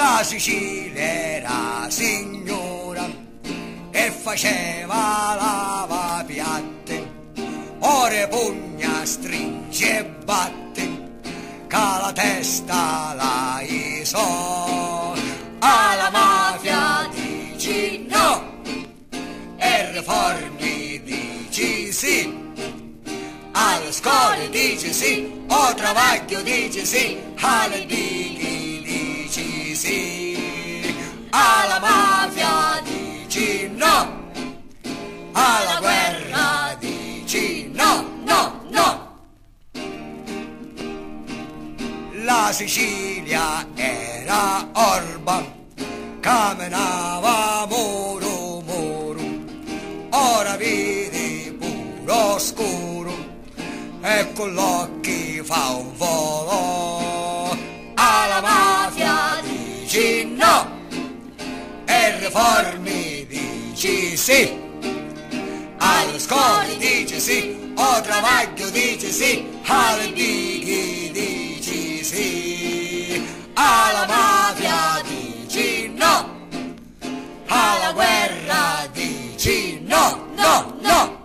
La Sicilia era signora e faceva lavapiatte, ore pugna stringe e batte, che la testa la isò. Alla mafia dici no, e riformi dici sì, alle scuole dici sì, o travaglio dici sì, alle dighi dici sì. Alla mafia dici no, alla guerra dici no, no, no. La Sicilia era orba, camminava muro muro, ora vedi puro scuro e con l'occhi fa un volo. Alla mafia dici no, e riformi dici sì, alle scuole dici sì, o travaglio dici sì, alle dighi dici sì. Alla mafia dici no, alla guerra dici no, no, no.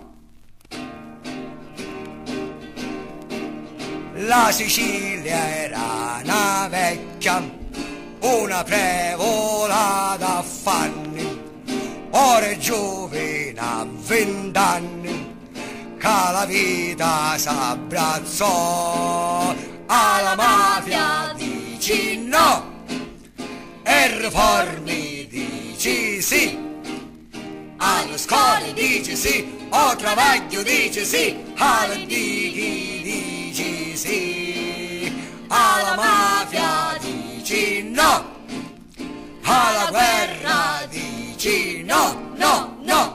La Sicilia era una vecchia, una prevola d'affanni, ora è giovane a 20 anni, che la vita s'abbrazzò. Alla mafia dici no, e riformi dici sì, alle scuole dici sì, o travaglio dici sì, alle dighi dici sì. Alla mafia dici no, alla guerra dici no, no, no.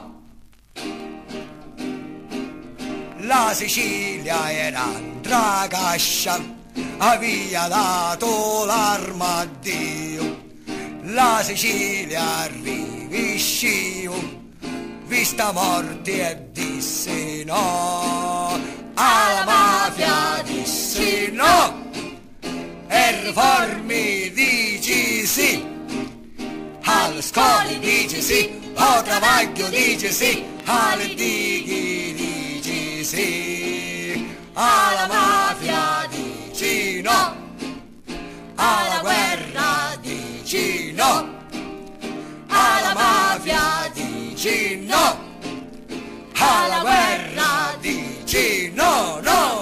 La Sicilia era una cascia, aveva dato l'arma a Dio. La Sicilia riviscivo, vista morte e disse no. Alla mafia dissi no, e riformi dici sì, alle scuole dici sì, o travaglio dici sì, alle dighi dici sì. Alla mafia dici no, alla guerra dici no, alla mafia dici no, alla guerra dici no, no.